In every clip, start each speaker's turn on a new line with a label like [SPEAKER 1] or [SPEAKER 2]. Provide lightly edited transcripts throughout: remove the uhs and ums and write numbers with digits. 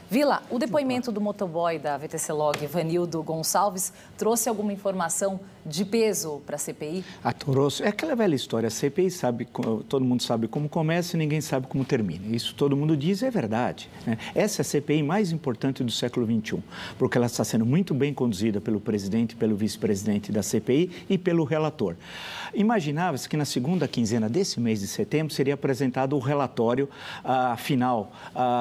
[SPEAKER 1] Vila, o depoimento do motoboy da VTC Log, Vanildo Gonçalves, trouxe alguma informação de peso para a CPI?
[SPEAKER 2] Trouxe. É aquela velha história, a CPI sabe, todo mundo sabe como começa e ninguém sabe como termina. Isso todo mundo diz, é verdade, né? Essa é a CPI mais importante do século XXI, porque ela está sendo muito bem conduzida pelo presidente, pelo vice-presidente da CPI e pelo relator. Imaginava-se que na segunda quinzena desse mês de setembro seria apresentado o relatório final,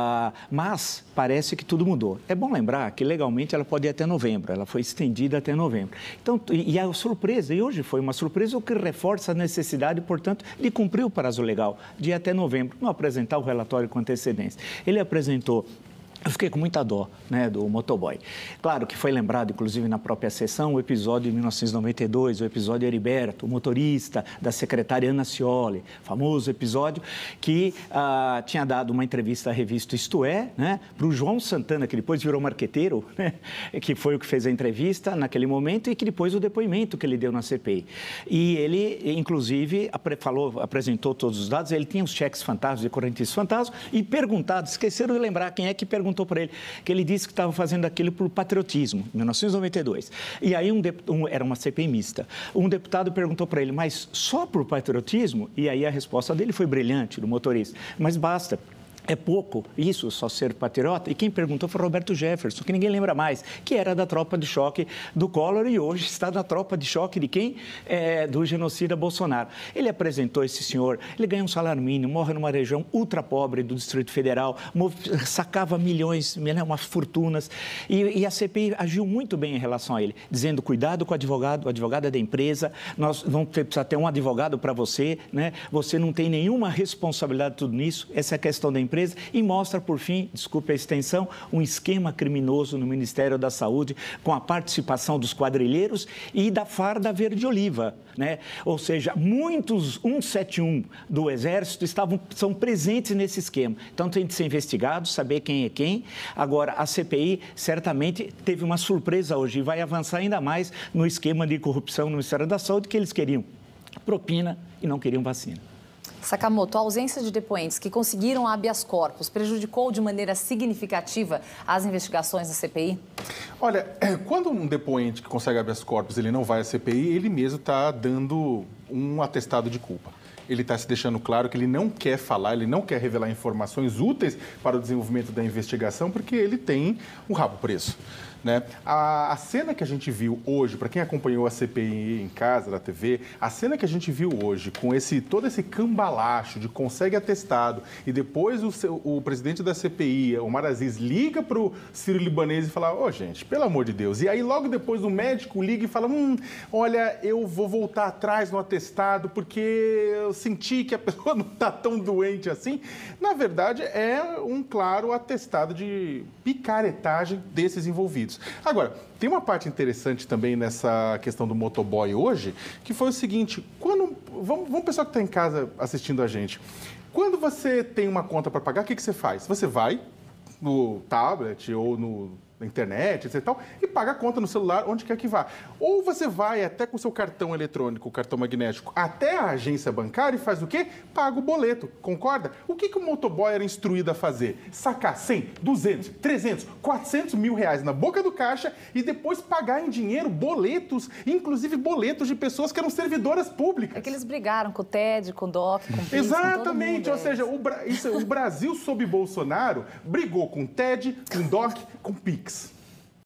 [SPEAKER 2] mas parece que tudo mudou. É bom lembrar que legalmente ela pode ir até novembro, ela foi estendida até novembro. Então, e a surpresa, e hoje foi uma surpresa, o que reforça a necessidade, portanto, de cumprir o prazo legal, de ir até novembro, não apresentar o relatório com antecedência. Ele apresentou. Eu fiquei com muita dó, né, do motoboy. Claro que foi lembrado, inclusive na própria sessão, o episódio de 1992, o episódio Heriberto, o motorista da secretária Ana Scioli, famoso episódio que tinha dado uma entrevista à revista Isto É, né, para o João Santana, que depois virou marqueteiro, né, que foi o que fez a entrevista naquele momento e que depois o depoimento que ele deu na CPI. E ele, inclusive, apresentou todos os dados, ele tinha os cheques fantasmas e correntistas fantasmas e perguntado, esqueceram de lembrar quem é que perguntou para ele, que ele disse que estava fazendo aquilo por patriotismo, em 1992. E aí era uma CPI mista. Um deputado perguntou para ele, mas só por patriotismo? E aí a resposta dele foi brilhante, do motorista. Mas basta. É pouco isso, só ser patriota? E quem perguntou foi Roberto Jefferson, que ninguém lembra mais, que era da tropa de choque do Collor e hoje está na tropa de choque de quem? Do genocida Bolsonaro. Ele apresentou esse senhor, ele ganha um salário mínimo, morre numa região ultra pobre do Distrito Federal, sacava milhões, umas fortunas, e a CPI agiu muito bem em relação a ele, dizendo cuidado com o advogado é da empresa, nós vamos precisar ter um advogado para você, né? Você não tem nenhuma responsabilidade de tudo nisso, essa é a questão da empresa. E mostra, por fim, desculpe a extensão, um esquema criminoso no Ministério da Saúde com a participação dos quadrilheiros e da Farda Verde-Oliva, né? Ou seja, muitos 171 do Exército são presentes nesse esquema. Então, tem de ser investigado, saber quem é quem. Agora, a CPI certamente teve uma surpresa hoje e vai avançar ainda mais no esquema de corrupção no Ministério da Saúde, que eles queriam propina e não queriam vacina.
[SPEAKER 1] Sakamoto, a ausência de depoentes que conseguiram habeas corpus prejudicou de maneira significativa as investigações da CPI?
[SPEAKER 3] Olha, quando um depoente que consegue habeas corpus ele não vai à CPI, ele mesmo está dando um atestado de culpa. Ele está se deixando claro que ele não quer falar, ele não quer revelar informações úteis para o desenvolvimento da investigação, porque ele tem o rabo preso, né? A cena que a gente viu hoje, para quem acompanhou a CPI em casa, na TV, a cena que a gente viu hoje, com todo esse cambalacho de consegue atestado, e depois o presidente da CPI, Omar Aziz, liga para o Ciro Libanês e fala, gente, pelo amor de Deus. E aí logo depois o médico liga e fala, olha, eu vou voltar atrás no atestado porque eu senti que a pessoa não está tão doente assim. Na verdade, é um claro atestado de picaretagem desses envolvidos. Agora, tem uma parte interessante também nessa questão do motoboy hoje, que foi o seguinte, vamos pensar que está em casa assistindo a gente. Quando você tem uma conta para pagar, o que você faz? Você vai no tablet ou na internet, etc. E paga a conta no celular, onde quer que vá. Ou você vai até com o seu cartão eletrônico, cartão magnético, até a agência bancária e faz o quê? Paga o boleto, concorda? O que o motoboy era instruído a fazer? Sacar 100, 200, 300, 400 mil reais na boca do caixa e depois pagar em dinheiro boletos, inclusive boletos de pessoas que eram servidoras públicas.
[SPEAKER 1] É que eles brigaram com o TED, com o DOC, com o PIX,
[SPEAKER 3] exatamente, ou seja, o Brasil sob Bolsonaro brigou com o TED, com o DOC, com o PIX.